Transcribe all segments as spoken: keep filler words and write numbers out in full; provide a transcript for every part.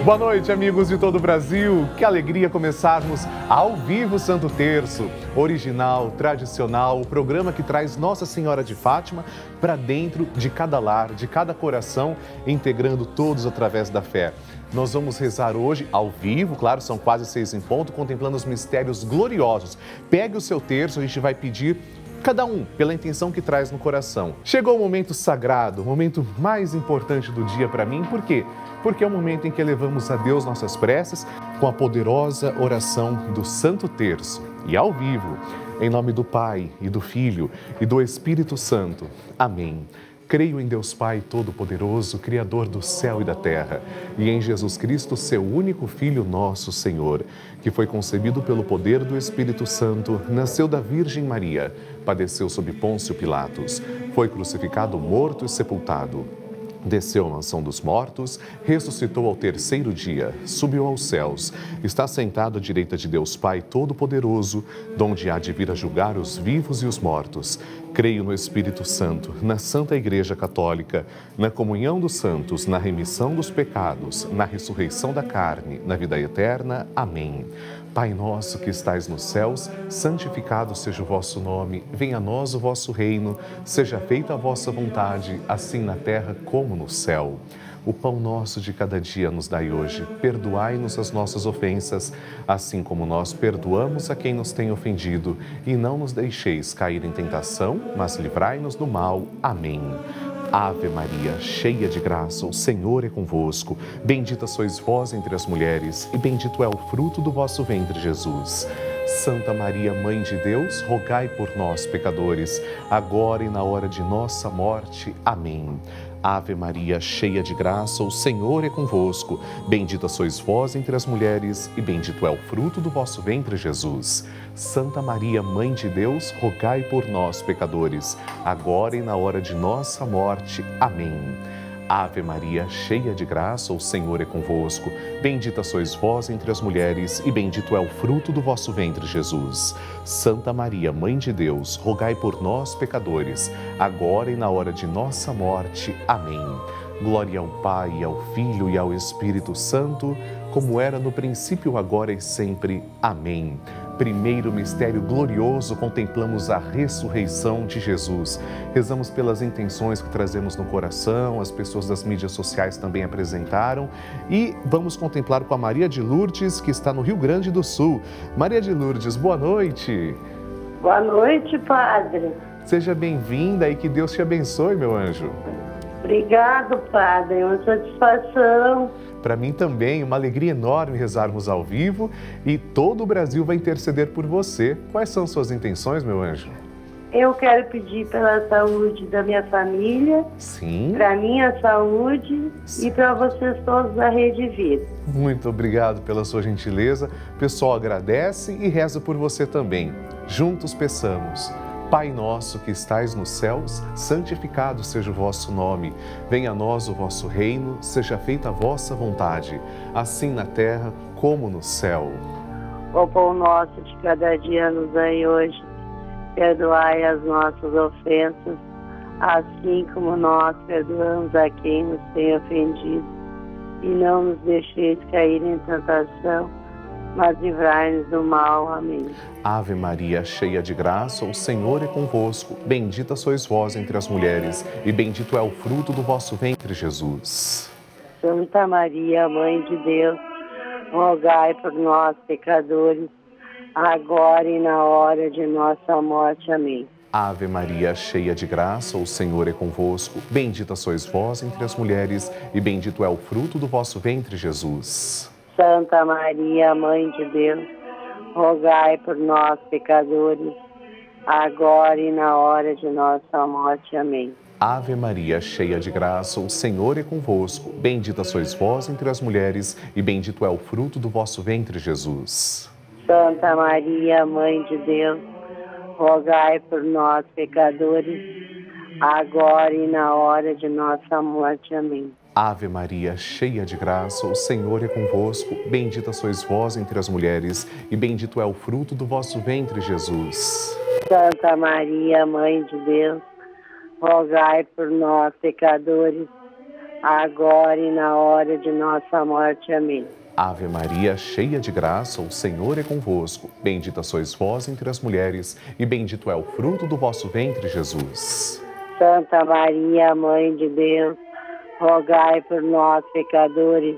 Boa noite, amigos de todo o Brasil. Que alegria começarmos ao vivo Santo Terço, original, tradicional, o programa que traz Nossa Senhora de Fátima para dentro de cada lar, de cada coração, integrando todos através da fé. Nós vamos rezar hoje ao vivo, claro, são quase seis em ponto, contemplando os mistérios gloriosos. Pegue o seu terço, a gente vai pedir cada um pela intenção que traz no coração. Chegou o momento sagrado, o momento mais importante do dia para mim, por quê? Porque é o momento em que elevamos a Deus nossas preces com a poderosa oração do Santo Terço. E ao vivo, em nome do Pai, e do Filho, e do Espírito Santo. Amém. Creio em Deus Pai Todo-Poderoso, Criador do céu e da terra, e em Jesus Cristo, seu único Filho, nosso Senhor, que foi concebido pelo poder do Espírito Santo, nasceu da Virgem Maria, padeceu sob Pôncio Pilatos, foi crucificado, morto e sepultado. Desceu à mansão dos mortos, ressuscitou ao terceiro dia, subiu aos céus, está sentado à direita de Deus Pai Todo-Poderoso, donde há de vir a julgar os vivos e os mortos. Creio no Espírito Santo, na Santa Igreja Católica, na comunhão dos santos, na remissão dos pecados, na ressurreição da carne, na vida eterna. Amém. Pai nosso que estais nos céus, santificado seja o vosso nome, venha a nós o vosso reino, seja feita a vossa vontade, assim na terra como no céu. O pão nosso de cada dia nos dai hoje, perdoai-nos as nossas ofensas, assim como nós perdoamos a quem nos tem ofendido, e não nos deixeis cair em tentação, mas livrai-nos do mal. Amém. Ave Maria, cheia de graça, o Senhor é convosco. Bendita sois vós entre as mulheres, e bendito é o fruto do vosso ventre, Jesus. Santa Maria, Mãe de Deus, rogai por nós, pecadores, agora e na hora de nossa morte. Amém. Ave Maria, cheia de graça, o Senhor é convosco. Bendita sois vós entre as mulheres, e bendito é o fruto do vosso ventre, Jesus. Santa Maria, Mãe de Deus, rogai por nós, pecadores, agora e na hora de nossa morte. Amém. Ave Maria, cheia de graça, o Senhor é convosco. Bendita sois vós entre as mulheres, e bendito é o fruto do vosso ventre, Jesus. Santa Maria, Mãe de Deus, rogai por nós, pecadores, agora e na hora de nossa morte. Amém. Glória ao Pai, ao Filho e ao Espírito Santo, como era no princípio, agora e sempre. Amém. Primeiro mistério glorioso, contemplamos a ressurreição de Jesus. Rezamos pelas intenções que trazemos no coração, as pessoas das mídias sociais também apresentaram. E vamos contemplar com a Maria de Lourdes, que está no Rio Grande do Sul. Maria de Lourdes, boa noite. Boa noite, Padre. Seja bem-vinda e que Deus te abençoe, meu anjo. Obrigado, Padre. É uma satisfação. Para mim também, uma alegria enorme rezarmos ao vivo e todo o Brasil vai interceder por você. Quais são suas intenções, meu anjo? Eu quero pedir pela saúde da minha família, sim, para minha saúde, sim, e para vocês todos da Rede Vida. Muito obrigado pela sua gentileza. O pessoal agradece e reza por você também. Juntos peçamos. Pai nosso que estais nos céus, santificado seja o vosso nome. Venha a nós o vosso reino, seja feita a vossa vontade, assim na terra como no céu. O pão nosso de cada dia nos dai hoje, perdoai as nossas ofensas, assim como nós perdoamos a quem nos tem ofendido. E não nos deixeis cair em tentação, mas livrai-nos do mal. Amém. Ave Maria, cheia de graça, o Senhor é convosco. Bendita sois vós entre as mulheres, e bendito é o fruto do vosso ventre, Jesus. Santa Maria, Mãe de Deus, rogai por nós, pecadores, agora e na hora de nossa morte. Amém. Ave Maria, cheia de graça, o Senhor é convosco. Bendita sois vós entre as mulheres, e bendito é o fruto do vosso ventre, Jesus. Santa Maria, Mãe de Deus, rogai por nós, pecadores, agora e na hora de nossa morte. Amém. Ave Maria, cheia de graça, o Senhor é convosco. Bendita sois vós entre as mulheres, e bendito é o fruto do vosso ventre, Jesus. Santa Maria, Mãe de Deus, rogai por nós, pecadores, agora e na hora de nossa morte. Amém. Ave Maria, cheia de graça, o Senhor é convosco. Bendita sois vós entre as mulheres, e bendito é o fruto do vosso ventre, Jesus. Santa Maria, Mãe de Deus, rogai por nós, pecadores, agora e na hora de nossa morte. Amém. Ave Maria, cheia de graça, o Senhor é convosco. Bendita sois vós entre as mulheres, e bendito é o fruto do vosso ventre, Jesus. Santa Maria, Mãe de Deus, rogai por nós, pecadores,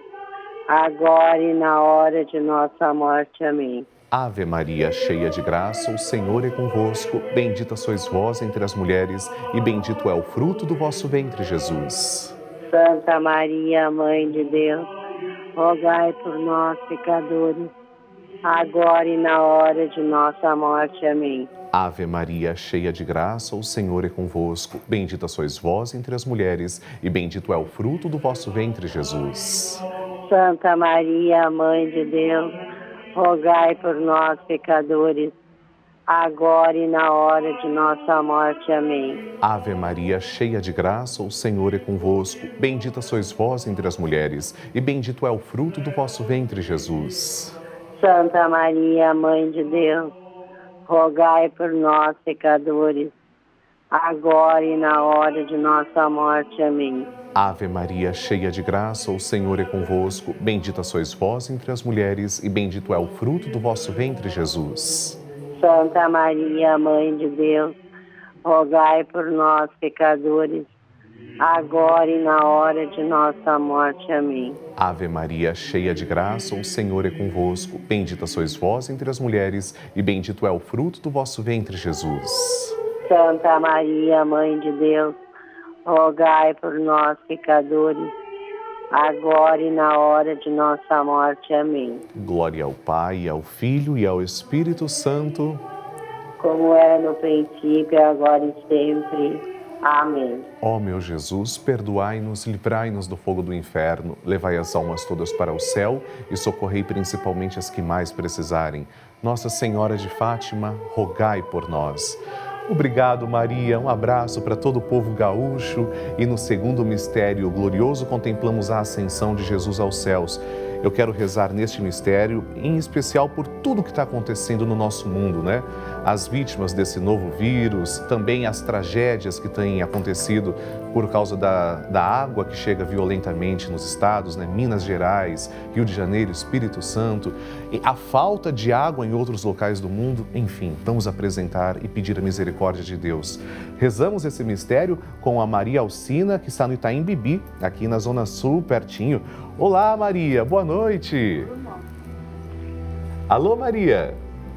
agora e na hora de nossa morte. Amém. Ave Maria, cheia de graça, o Senhor é convosco. Bendita sois vós entre as mulheres, e bendito é o fruto do vosso ventre, Jesus. Santa Maria, Mãe de Deus, rogai por nós, pecadores, agora e na hora de nossa morte. Amém. Ave Maria, cheia de graça, o Senhor é convosco. Bendita sois vós entre as mulheres, e bendito é o fruto do vosso ventre, Jesus. Santa Maria, Mãe de Deus, rogai por nós, pecadores, agora e na hora de nossa morte. Amém. Ave Maria, cheia de graça, o Senhor é convosco. Bendita sois vós entre as mulheres, e bendito é o fruto do vosso ventre, Jesus. Santa Maria, Mãe de Deus, rogai por nós, pecadores, agora e na hora de nossa morte. Amém. Ave Maria, cheia de graça, o Senhor é convosco. Bendita sois vós entre as mulheres, e bendito é o fruto do vosso ventre, Jesus. Santa Maria, Mãe de Deus, rogai por nós, pecadores, agora e na hora de nossa morte. Amém. Ave Maria, cheia de graça, o Senhor é convosco. Bendita sois vós entre as mulheres, e bendito é o fruto do vosso ventre, Jesus. Santa Maria, Mãe de Deus, rogai por nós, pecadores, agora e na hora de nossa morte. Amém. Glória ao Pai, ao Filho e ao Espírito Santo, como era no princípio, agora e sempre. Amém. Ó meu Jesus, perdoai-nos, livrai-nos do fogo do inferno, levai as almas todas para o céu e socorrei principalmente as que mais precisarem. Nossa Senhora de Fátima, rogai por nós. Obrigado, Maria. Um abraço para todo o povo gaúcho. E no segundo mistério glorioso contemplamos a ascensão de Jesus aos céus. Eu quero rezar neste mistério, em especial por tudo que está acontecendo no nosso mundo, né? As vítimas desse novo vírus, também as tragédias que têm acontecido por causa da, da água que chega violentamente nos estados, né? Minas Gerais, Rio de Janeiro, Espírito Santo, e a falta de água em outros locais do mundo. Enfim, vamos apresentar e pedir a misericórdia de Deus. Rezamos esse mistério com a Maria Alcina, que está no Itaim Bibi, aqui na Zona Sul, pertinho. Olá, Maria, boa noite. Alô, Maria.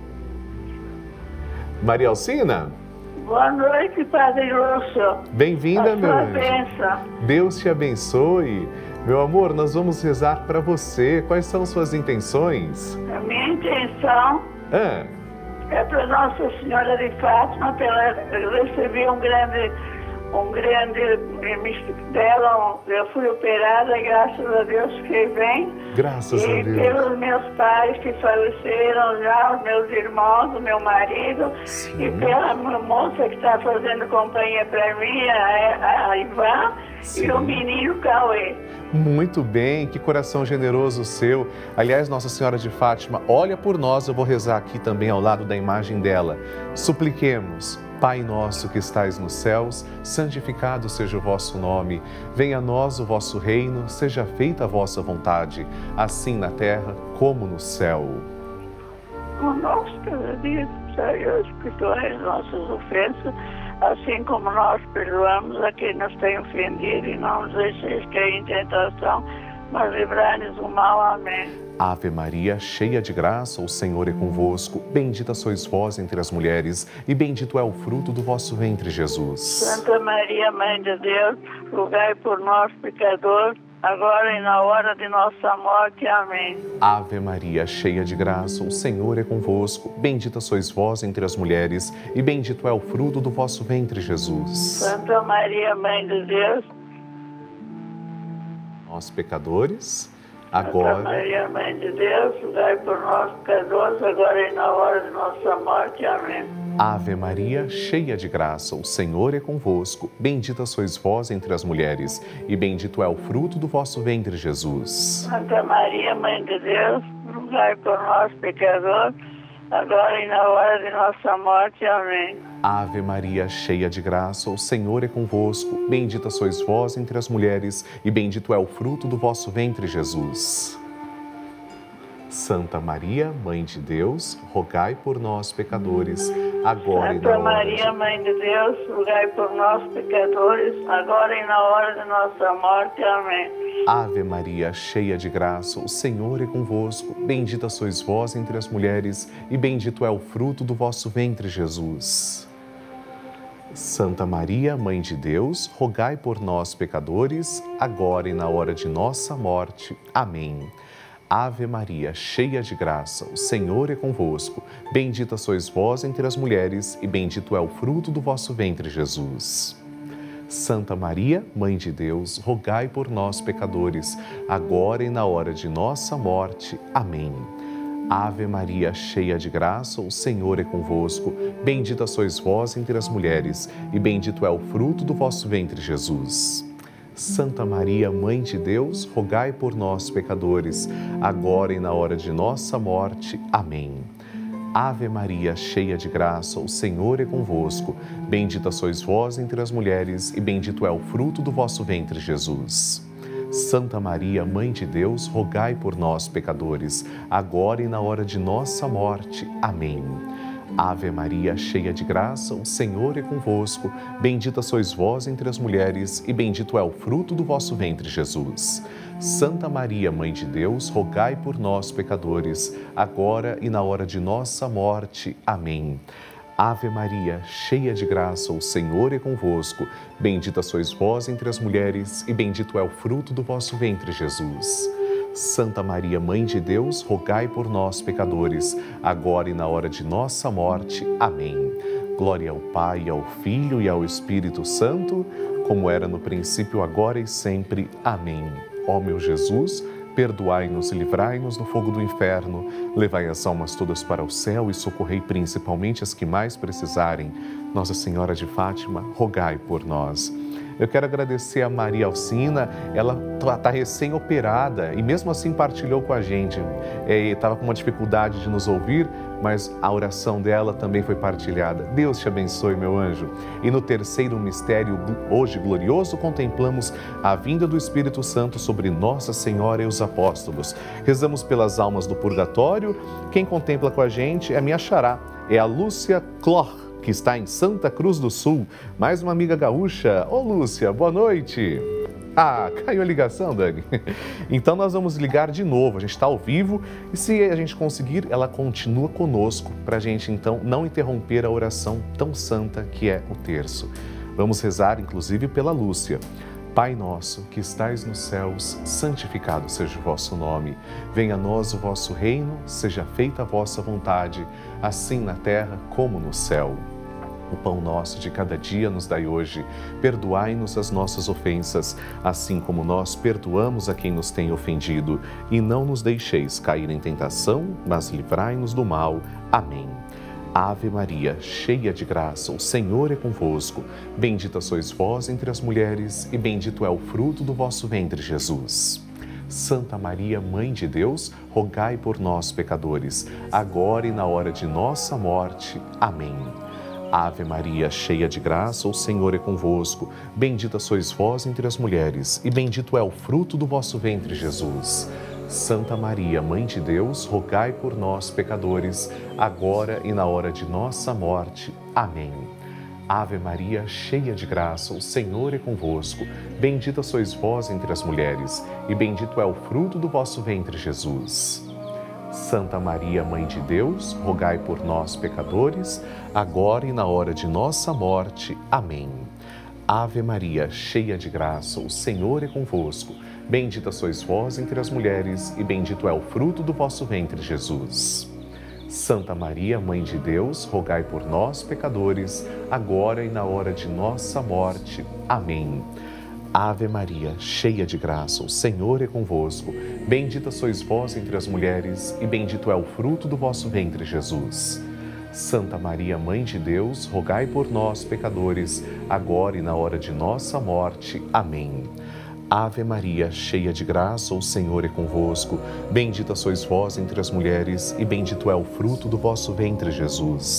Maria Alcina? Boa noite, Padre Lúcio. Bem-vinda, meu anjo. Bênção. Deus te abençoe. Meu amor, nós vamos rezar para você. Quais são suas intenções? A minha intenção Ah. é para Nossa Senhora de Fátima, pela, eu recebi um grande, um grande dela, eu fui operada, graças a Deus fiquei bem. Graças e a Deus. pelos meus pais que faleceram já, os meus irmãos, o meu marido, Sim. e pela moça que está fazendo companhia para mim, a, a Ivan, Sim. e o menino Cauê. Muito bem, que coração generoso o seu. Aliás, Nossa Senhora de Fátima, olha por nós, eu vou rezar aqui também ao lado da imagem dela. Supliquemos. Pai nosso que estais nos céus, santificado seja o vosso nome. Venha a nós o vosso reino, seja feita a vossa vontade, assim na terra como no céu. O nosso cada dia, Senhor, perdoai as nossas ofensas, assim como nós perdoamos a quem nos tem ofendido, e não nos deixeis cair em tentação, mas livrai-nos do mal. Amém. Ave Maria, cheia de graça, o Senhor é convosco. Bendita sois vós entre as mulheres, e bendito é o fruto do vosso ventre, Jesus. Santa Maria, Mãe de Deus, rogai por nós, pecadores, agora e na hora de nossa morte. Amém. Ave Maria, cheia de graça, o Senhor é convosco. Bendita sois vós entre as mulheres, e bendito é o fruto do vosso ventre, Jesus. Santa Maria, Mãe de Deus, nós pecadores, Santa agora... Maria, Mãe de Deus, rogai por nós, pecadores, agora e na hora de nossa morte. Amém. Ave Maria, cheia de graça, o Senhor é convosco. Bendita sois vós entre as mulheres, e bendito é o fruto do vosso ventre, Jesus. Santa Maria, Mãe de Deus, rogai por nós, pecadores, agora e na hora de nossa morte. Amém. Ave Maria, cheia de graça, o Senhor é convosco. Bendita sois vós entre as mulheres, e bendito é o fruto do vosso ventre, Jesus. Santa Maria, Mãe de Deus, rogai por nós, pecadores, agora e na hora Santa Maria, Mãe de Deus, rogai por nós, pecadores, agora e na hora de nossa morte. Amém. Ave Maria, cheia de graça, o Senhor é convosco. Bendita sois vós entre as mulheres, e bendito é o fruto do vosso ventre, Jesus. Santa Maria, Mãe de Deus, rogai por nós, pecadores, agora e na hora de nossa morte. Amém. Ave Maria, cheia de graça, o Senhor é convosco. Bendita sois vós entre as mulheres, e bendito é o fruto do vosso ventre, Jesus. Santa Maria, Mãe de Deus, rogai por nós, pecadores, agora e na hora de nossa morte. Amém. Ave Maria, cheia de graça, o Senhor é convosco. Bendita sois vós entre as mulheres, e bendito é o fruto do vosso ventre, Jesus. Santa Maria, Mãe de Deus, rogai por nós, pecadores, agora e na hora de nossa morte. Amém. Ave Maria, cheia de graça, o Senhor é convosco. Bendita sois vós entre as mulheres, e bendito é o fruto do vosso ventre, Jesus. Santa Maria, Mãe de Deus, rogai por nós, pecadores, agora e na hora de nossa morte. Amém. Ave Maria, cheia de graça, o Senhor é convosco. Bendita sois vós entre as mulheres, e bendito é o fruto do vosso ventre, Jesus. Santa Maria, Mãe de Deus, rogai por nós, pecadores, agora e na hora de nossa morte. Amém. Ave Maria, cheia de graça, o Senhor é convosco. Bendita sois vós entre as mulheres, e bendito é o fruto do vosso ventre, Jesus. Santa Maria, Mãe de Deus, rogai por nós, pecadores, agora e na hora de nossa morte. Amém. Glória ao Pai, ao Filho e ao Espírito Santo, como era no princípio, agora e sempre. Amém. Ó meu Jesus, perdoai-nos e livrai-nos do fogo do inferno, levai as almas todas para o céu e socorrei principalmente as que mais precisarem. Nossa Senhora de Fátima, rogai por nós. Eu quero agradecer a Maria Alcina, ela está recém-operada e mesmo assim partilhou com a gente. Estava com uma dificuldade de nos ouvir, mas a oração dela também foi partilhada. Deus te abençoe, meu anjo. E no terceiro mistério, hoje glorioso, contemplamos a vinda do Espírito Santo sobre Nossa Senhora e os apóstolos. Rezamos pelas almas do purgatório. Quem contempla com a gente é minha xará, é a Lúcia Clor, que está em Santa Cruz do Sul. Mais uma amiga gaúcha. Ô Lúcia, boa noite. Ah, caiu a ligação, Dani. Então nós vamos ligar de novo, a gente está ao vivo e se a gente conseguir, ela continua conosco para a gente então não interromper a oração tão santa que é o terço. Vamos rezar inclusive pela Lúcia. Pai nosso, que estais nos céus, santificado seja o vosso nome. Venha a nós o vosso reino, seja feita a vossa vontade, assim na terra como no céu. O pão nosso de cada dia nos dai hoje. Perdoai-nos as nossas ofensas, assim como nós perdoamos a quem nos tem ofendido. E não nos deixeis cair em tentação, mas livrai-nos do mal. Amém. Ave Maria, cheia de graça, o Senhor é convosco. Bendita sois vós entre as mulheres, e bendito é o fruto do vosso ventre, Jesus. Santa Maria, Mãe de Deus, rogai por nós, pecadores, agora e na hora de nossa morte. Amém. Ave Maria, cheia de graça, o Senhor é convosco. Bendita sois vós entre as mulheres, e bendito é o fruto do vosso ventre, Jesus. Santa Maria, Mãe de Deus, rogai por nós, pecadores, agora e na hora de nossa morte. Amém. Ave Maria, cheia de graça, o Senhor é convosco. Bendita sois vós entre as mulheres, e bendito é o fruto do vosso ventre, Jesus. Santa Maria, Mãe de Deus, rogai por nós, pecadores, agora e na hora de nossa morte. Amém. Ave Maria, cheia de graça, o Senhor é convosco. Bendita sois vós entre as mulheres, e bendito é o fruto do vosso ventre, Jesus. Santa Maria, Mãe de Deus, rogai por nós, pecadores, agora e na hora de nossa morte. Amém. Ave Maria, cheia de graça, o Senhor é convosco. Bendita sois vós entre as mulheres, e bendito é o fruto do vosso ventre, Jesus. Santa Maria, Mãe de Deus, rogai por nós, pecadores, agora e na hora de nossa morte. Amém. Ave Maria, cheia de graça, o Senhor é convosco. Bendita sois vós entre as mulheres, e bendito é o fruto do vosso ventre, Jesus.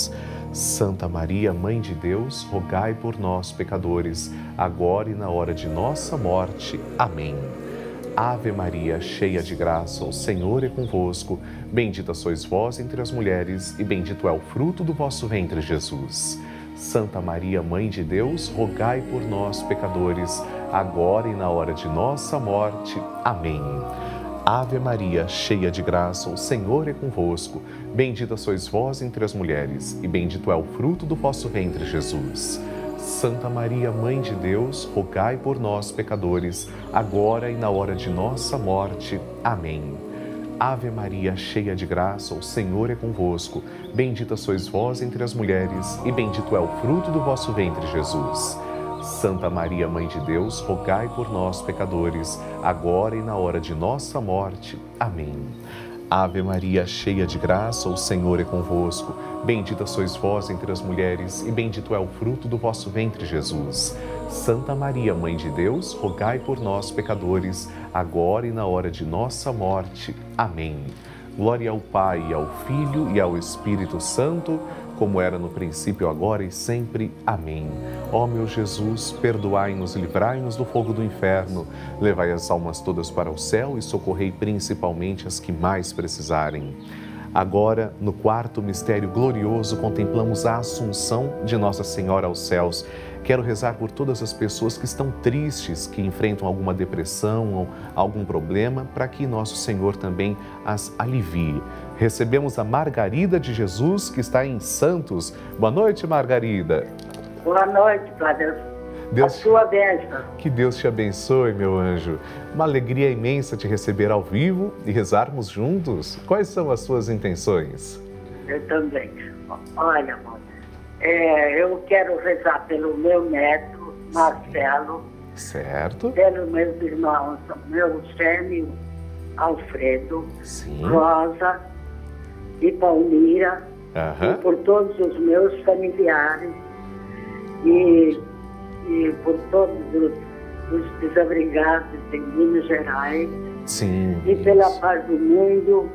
Santa Maria, Mãe de Deus, rogai por nós, pecadores, agora e na hora de nossa morte. Amém. Ave Maria, cheia de graça, o Senhor é convosco. Bendita sois vós entre as mulheres, e bendito é o fruto do vosso ventre, Jesus. Santa Maria, Mãe de Deus, rogai por nós, pecadores, agora e na hora de nossa morte. Amém. Ave Maria, cheia de graça, o Senhor é convosco. Bendita sois vós entre as mulheres, e bendito é o fruto do vosso ventre, Jesus. Santa Maria, Mãe de Deus, rogai por nós, pecadores, agora e na hora de nossa morte. Amém. Ave Maria, cheia de graça, o Senhor é convosco. Bendita sois vós entre as mulheres, e bendito é o fruto do vosso ventre, Jesus. Santa Maria, Mãe de Deus, rogai por nós, pecadores, agora e na hora de nossa morte. Amém. Ave Maria, cheia de graça, o Senhor é convosco. Bendita sois vós entre as mulheres, e bendito é o fruto do vosso ventre, Jesus. Santa Maria, Mãe de Deus, rogai por nós, pecadores, agora e na hora de nossa morte. Amém. Glória ao Pai, ao Filho e ao Espírito Santo, como era no princípio, agora e sempre. Amém. Ó meu Jesus, perdoai-nos e livrai-nos do fogo do inferno. Levai as almas todas para o céu e socorrei principalmente as que mais precisarem. Agora, no quarto mistério glorioso, contemplamos a Assunção de Nossa Senhora aos céus. Quero rezar por todas as pessoas que estão tristes, que enfrentam alguma depressão ou algum problema, para que nosso Senhor também as alivie. Recebemos a Margarida de Jesus, que está em Santos. Boa noite, Margarida. Boa noite, Padre. Deus, a sua bênção. Que Deus te abençoe, meu anjo. Uma alegria imensa te receber ao vivo e rezarmos juntos. Quais são as suas intenções? Eu também. Olha, amor, é, eu quero rezar pelo meu neto, Marcelo. Certo. Pelos meus irmãos, meu Sêmio, Alfredo, Sim. Rosa e Palmira. Aham. E por todos os meus familiares. E... e por todos os, os desabrigados em Minas Gerais. Sim. E pela paz do mundo.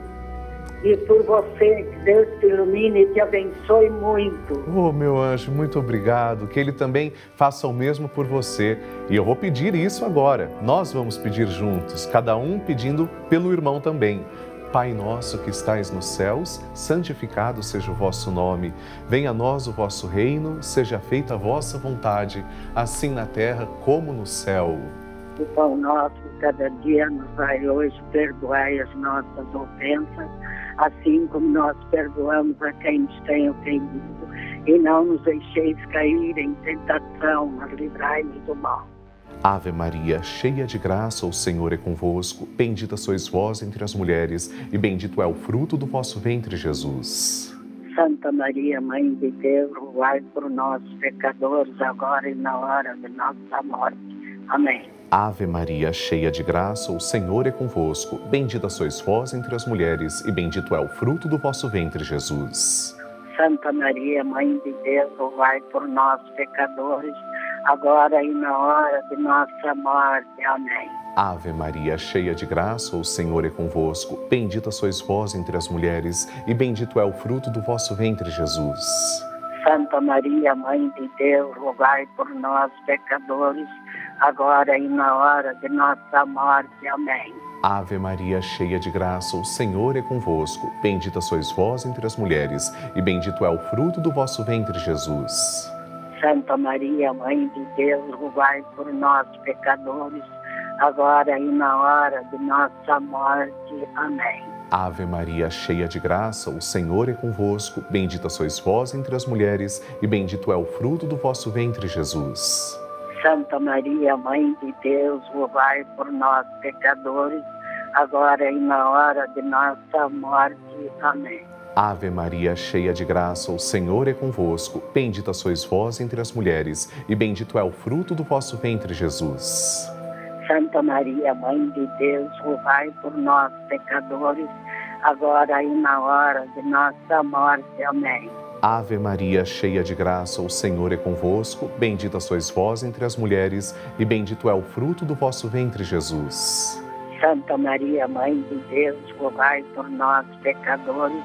E por você, que Deus te ilumine e te abençoe muito. Oh, meu anjo, muito obrigado. Que Ele também faça o mesmo por você. E eu vou pedir isso agora. Nós vamos pedir juntos, cada um pedindo pelo irmão também. Pai nosso que estais nos céus, santificado seja o vosso nome. Venha a nós o vosso reino, seja feita a vossa vontade, assim na terra como no céu. O pão nosso, cada dia nos dai hoje, perdoai as nossas ofensas, assim como nós perdoamos a quem nos tem ofendido. E não nos deixeis cair em tentação, mas livrai-nos do mal. Ave Maria, cheia de graça, o Senhor é convosco. Bendita sois vós entre as mulheres, e bendito é o fruto do vosso ventre, Jesus. Santa Maria, Mãe de Deus, rogai por nós, pecadores, agora e na hora de nossa morte. Amém. Ave Maria, cheia de graça, o Senhor é convosco. Bendita sois vós entre as mulheres, e bendito é o fruto do vosso ventre, Jesus. Santa Maria, Mãe de Deus, rogai por nós, pecadores, agora e na hora de nossa morte. Amém. Ave Maria, cheia de graça, o Senhor é convosco. Bendita sois vós entre as mulheres, e bendito é o fruto do vosso ventre, Jesus. Santa Maria, Mãe de Deus, rogai por nós, pecadores, agora e na hora de nossa morte. Amém. Ave Maria, cheia de graça, o Senhor é convosco. Bendita sois vós entre as mulheres, e bendito é o fruto do vosso ventre, Jesus. Santa Maria, Mãe de Deus, rogai por nós, pecadores, agora e na hora de nossa morte. Amém. Ave Maria, cheia de graça, o Senhor é convosco. Bendita sois vós entre as mulheres, e bendito é o fruto do vosso ventre, Jesus. Santa Maria, Mãe de Deus, rogai por nós, pecadores, agora e na hora de nossa morte. Amém. Ave Maria, cheia de graça, o Senhor é convosco. Bendita sois vós entre as mulheres, e bendito é o fruto do vosso ventre, Jesus. Santa Maria, Mãe de Deus, rogai por nós, pecadores, agora e na hora de nossa morte. Amém. Ave Maria, cheia de graça, o Senhor é convosco. Bendita sois vós entre as mulheres, e bendito é o fruto do vosso ventre, Jesus. Santa Maria, Mãe de Deus, rogai por nós, pecadores,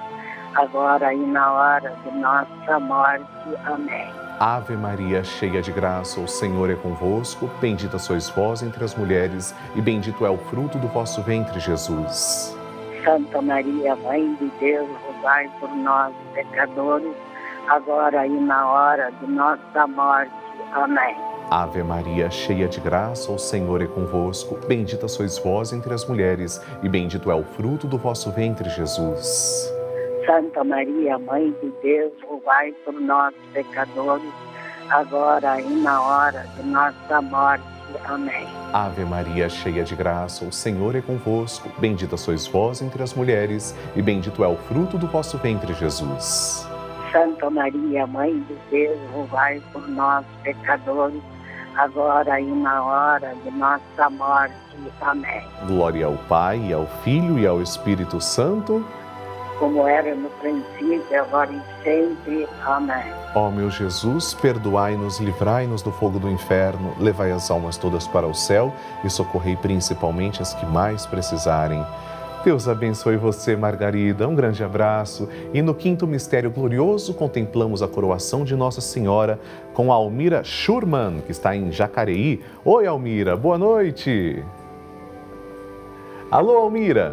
agora e na hora de nossa morte. Amém. Ave Maria, cheia de graça, o Senhor é convosco. Bendita sois vós entre as mulheres, e bendito é o fruto do vosso ventre, Jesus. Santa Maria, Mãe de Deus, rogai por nós, pecadores, agora e na hora de nossa morte. Amém. Ave Maria, cheia de graça, o Senhor é convosco. Bendita sois vós entre as mulheres, e bendito é o fruto do vosso ventre, Jesus. Santa Maria, Mãe de Deus, rogai por nós, pecadores, agora e na hora de nossa morte. Amém. Ave Maria, cheia de graça, o Senhor é convosco. Bendita sois vós entre as mulheres, e bendito é o fruto do vosso ventre, Jesus. Santa Maria, Mãe de Deus, rogai por nós, pecadores, agora e na hora de nossa morte. Amém. Glória ao Pai, e ao Filho e ao Espírito Santo, como era no princípio, agora e sempre. Amém. Ó meu Jesus, perdoai-nos, livrai-nos do fogo do inferno, levai as almas todas para o céu e socorrei principalmente as que mais precisarem. Deus abençoe você, Margarida. Um grande abraço. E no quinto mistério glorioso, contemplamos a coroação de Nossa Senhora com a Almira Schurman, que está em Jacareí. Oi, Almira, boa noite. Alô, Almira.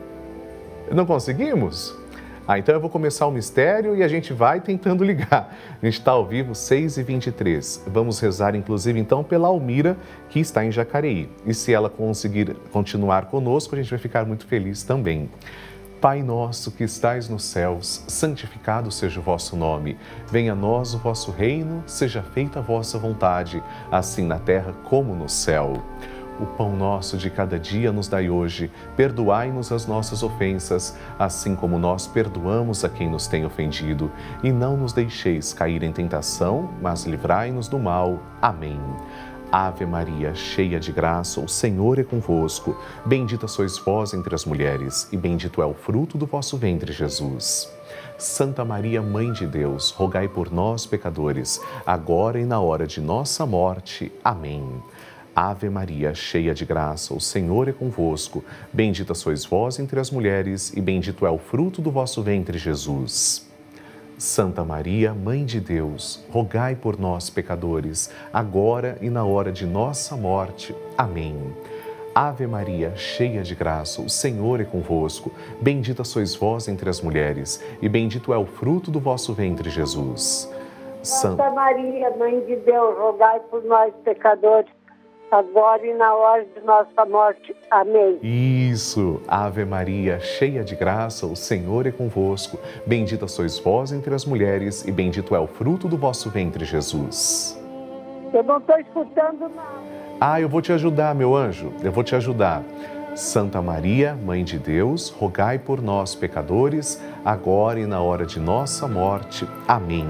Não conseguimos? Ah, então eu vou começar o mistério e a gente vai tentando ligar. A gente está ao vivo, seis e vinte e três. Vamos rezar, inclusive, então, pela Almira, que está em Jacareí. E se ela conseguir continuar conosco, a gente vai ficar muito feliz também. Pai nosso que estais nos céus, santificado seja o vosso nome. Venha a nós o vosso reino, seja feita a vossa vontade, assim na terra como no céu. O pão nosso de cada dia nos dai hoje. Perdoai-nos as nossas ofensas, assim como nós perdoamos a quem nos tem ofendido. E não nos deixeis cair em tentação, mas livrai-nos do mal. Amém. Ave Maria, cheia de graça, o Senhor é convosco. Bendita sois vós entre as mulheres, e bendito é o fruto do vosso ventre, Jesus. Santa Maria, Mãe de Deus, rogai por nós, pecadores, agora e na hora de nossa morte. Amém. Ave Maria, cheia de graça, o Senhor é convosco. Bendita sois vós entre as mulheres, e bendito é o fruto do vosso ventre, Jesus. Santa Maria, Mãe de Deus, rogai por nós, pecadores, agora e na hora de nossa morte. Amém. Ave Maria, cheia de graça, o Senhor é convosco. Bendita sois vós entre as mulheres, e bendito é o fruto do vosso ventre, Jesus. Santa Maria, Mãe de Deus, rogai por nós, pecadores, agora e na hora de nossa morte. Amém. Isso. Ave Maria, cheia de graça, o Senhor é convosco. Bendita sois vós entre as mulheres, e bendito é o fruto do vosso ventre, Jesus. Eu não estou escutando nada. Ah, eu vou te ajudar, meu anjo. Eu vou te ajudar. Santa Maria, Mãe de Deus, rogai por nós, pecadores, agora e na hora de nossa morte. Amém.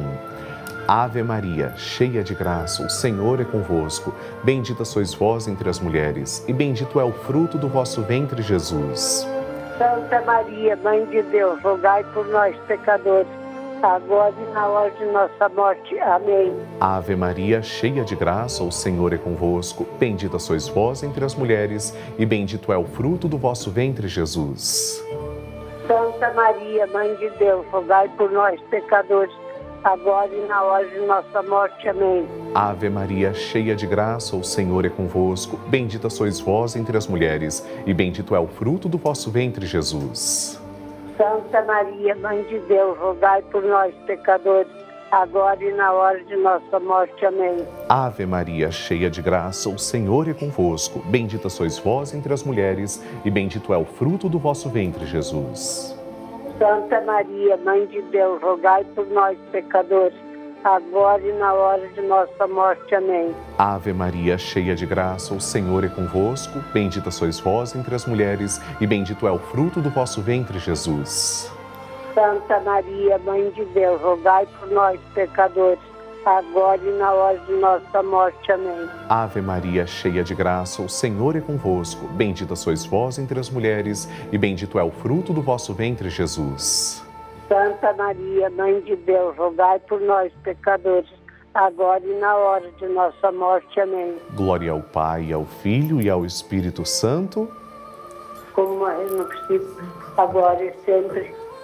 Ave Maria, cheia de graça, o Senhor é convosco. Bendita sois vós entre as mulheres, e bendito é o fruto do vosso ventre, Jesus. Santa Maria, Mãe de Deus, rogai por nós, pecadores, agora e na hora de nossa morte. Amém. Ave Maria, cheia de graça, o Senhor é convosco. Bendita sois vós entre as mulheres, e bendito é o fruto do vosso ventre, Jesus. Santa Maria, Mãe de Deus, rogai por nós, pecadores, agora e na hora de nossa morte. Amém. Ave Maria, cheia de graça, o Senhor é convosco. Bendita sois vós entre as mulheres, e bendito é o fruto do vosso ventre, Jesus. Santa Maria, Mãe de Deus, rogai por nós, pecadores, agora e na hora de nossa morte. Amém. Ave Maria, cheia de graça, o Senhor é convosco. Bendita sois vós entre as mulheres, e bendito é o fruto do vosso ventre, Jesus. Santa Maria, Mãe de Deus, rogai por nós, pecadores, agora e na hora de nossa morte. Amém. Ave Maria, cheia de graça, o Senhor é convosco. Bendita sois vós entre as mulheres, e bendito é o fruto do vosso ventre, Jesus. Santa Maria, Mãe de Deus, rogai por nós, pecadores, agora e na hora de nossa morte. Amém. Ave Maria, cheia de graça, o Senhor é convosco. Bendita sois vós entre as mulheres, e bendito é o fruto do vosso ventre, Jesus. Santa Maria, Mãe de Deus, rogai por nós, pecadores, agora e na hora de nossa morte. Amém. Glória ao Pai, ao Filho e ao Espírito Santo, como é no princípio, agora e sempre.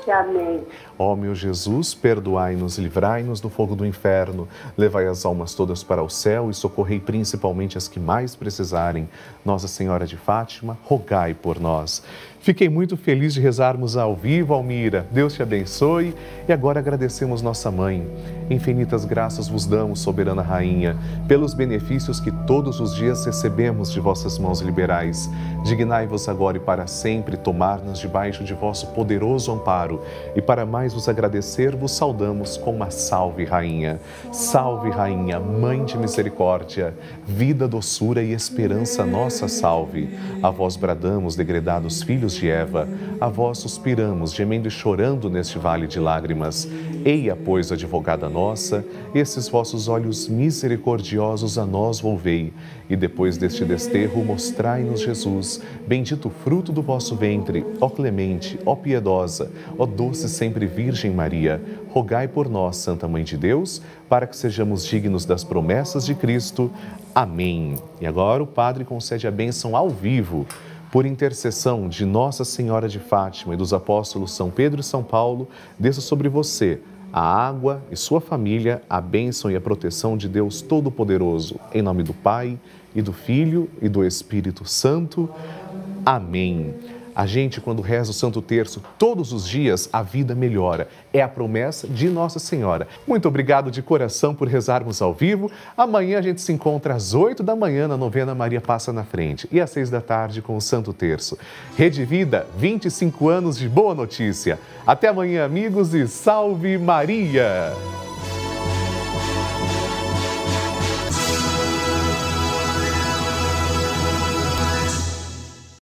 morte. Amém. Ó meu Jesus, perdoai-nos, livrai-nos do fogo do inferno, levai as almas todas para o céu e socorrei principalmente as que mais precisarem. Nossa Senhora de Fátima, rogai por nós. Fiquei muito feliz de rezarmos ao vivo, Almira. Deus te abençoe. E agora agradecemos nossa mãe. Infinitas graças vos damos, soberana Rainha, pelos benefícios que todos os dias recebemos de vossas mãos liberais. Dignai-vos agora e para sempre tomar-nos debaixo de vosso poderoso amparo. E para mais vos agradecer, vos saudamos com uma salve, Rainha. Salve, Rainha, Mãe de misericórdia, vida, doçura e esperança nossa, salve. A vós bradamos, degredados filhos de Eva, a vós suspiramos, gemendo e chorando neste vale de lágrimas. Eia, pois, advogada nossa, esses vossos olhos misericordiosos a nós volvei, e depois deste desterro mostrai-nos Jesus, bendito o fruto do vosso ventre, ó clemente, ó piedosa, ó doce sempre Virgem Maria, rogai por nós, Santa Mãe de Deus, para que sejamos dignos das promessas de Cristo. Amém. E agora o Padre concede a bênção ao vivo. Por intercessão de Nossa Senhora de Fátima e dos apóstolos São Pedro e São Paulo, desça sobre você a água e sua família, a bênção e a proteção de Deus Todo-Poderoso. Em nome do Pai, e do Filho, e do Espírito Santo. Amém. A gente, quando reza o Santo Terço, todos os dias, a vida melhora. É a promessa de Nossa Senhora. Muito obrigado de coração por rezarmos ao vivo. Amanhã a gente se encontra às oito da manhã na novena Maria Passa na Frente e às seis da tarde com o Santo Terço. Rede Vida, vinte e cinco anos de boa notícia. Até amanhã, amigos, e salve Maria!